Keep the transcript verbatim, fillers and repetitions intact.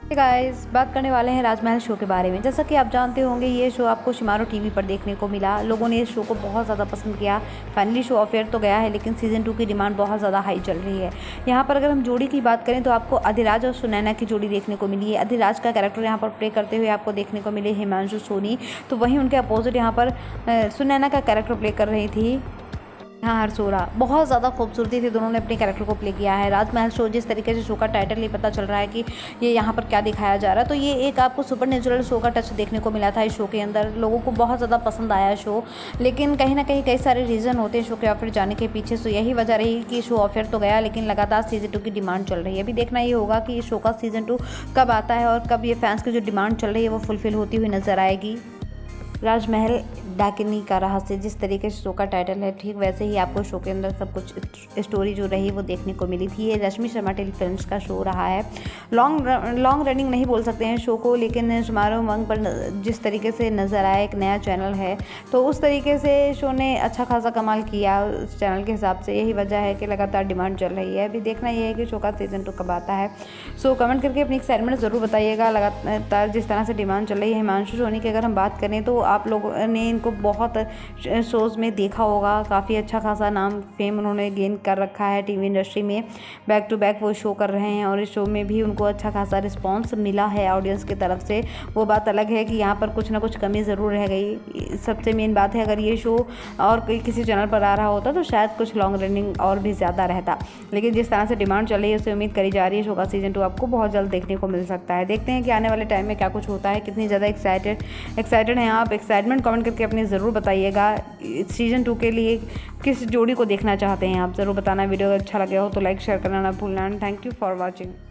Guys, बात करने वाले हैं राजमहल शो के बारे में। जैसा कि आप जानते होंगे, ये शो आपको शिमारो टीवी पर देखने को मिला। लोगों ने इस शो को बहुत ज़्यादा पसंद किया। फाइनली शो ऑफ एयर तो गया है, लेकिन सीज़न टू की डिमांड बहुत ज़्यादा हाई चल रही है। यहाँ पर अगर हम जोड़ी की बात करें तो आपको अधिराज और सुनैना की जोड़ी देखने को मिली है। अधिराज का कैरेक्टर यहाँ पर प्ले करते हुए आपको देखने को मिले हिमांशु सोनी, तो वहीं उनके अपोजिट यहाँ पर सुनैना का कैरेक्टर प्ले कर रही थी हाँ हरसोरा। बहुत ज़्यादा खूबसूरती से दोनों ने अपने कैरेक्टर को प्ले किया है। राजमहल शो, जिस तरीके से शो का टाइटल ही पता चल रहा है कि ये यहाँ पर क्या दिखाया जा रहा है, तो ये एक आपको सुपर नेचुरल शो का टच देखने को मिला था। इस शो के अंदर लोगों को बहुत ज़्यादा पसंद आया शो, लेकिन कहीं ना कहीं कई सारे रीज़न होते हैं शो के ऑफर जाने के पीछे। सो यही वजह रही कि शो ऑफर तो गया, लेकिन लगातार सीजन टू की डिमांड चल रही है। अभी देखना ये होगा कि इस शो का सीजन टू कब आता है और कब ये फैंस की जो डिमांड चल रही है वो फुलफिल होती हुई नजर आएगी। राजमहल डाकिनी का रहस्य, जिस तरीके से शो का टाइटल है, ठीक वैसे ही आपको शो के अंदर सब कुछ स्टोरी जो रही वो देखने को मिली थी। ये रश्मि शर्मा टेली फिल्म्स का शो रहा है। लॉन्ग लॉन्ग रनिंग नहीं बोल सकते हैं शो को, लेकिन शुमारो उमंग पर जिस तरीके से नज़र आया, एक नया चैनल है तो उस तरीके से शो ने अच्छा खासा कमाल किया उस चैनल के हिसाब से। यही वजह है कि लगातार डिमांड चल रही है। अभी देखना ये है कि शो का सीजन टू कब आता है। सो कमेंट करके अपनी एक्साइटमेंट ज़रूर बताइएगा। लगातार जिस तरह से डिमांड चल रही है हिमांशु सोनी की अगर हम बात करें तो आप लोगों ने इनको बहुत शोज़ में देखा होगा। काफ़ी अच्छा खासा नाम फेम उन्होंने गेन कर रखा है टीवी इंडस्ट्री में। बैक टू बैक वो शो कर रहे हैं और इस शो में भी उनको अच्छा खासा रिस्पांस मिला है ऑडियंस की तरफ से। वो बात अलग है कि यहाँ पर कुछ ना कुछ कमी ज़रूर रह गई। सबसे मेन बात है, अगर ये शो और कोई किसी चैनल पर आ रहा होता तो शायद कुछ लॉन्ग रनिंग और भी ज़्यादा रहता, लेकिन जिस तरह से डिमांड चल रही है उससे उम्मीद करी जा रही है शो का सीजन टू आपको बहुत जल्द देखने को मिल सकता है। देखते हैं कि आने वाले टाइम में क्या कुछ होता है। कितनी ज़्यादा एक्साइटेड एक्साइटेड हैं आप। एक्साइटमेंट कमेंट करके अपने ज़रूर बताइएगा। सीजन टू के लिए किस जोड़ी को देखना चाहते हैं आप ज़रूर बताना। वीडियो अच्छा लगे हो तो लाइक शेयर करना ना भूलना। Thank you for watching.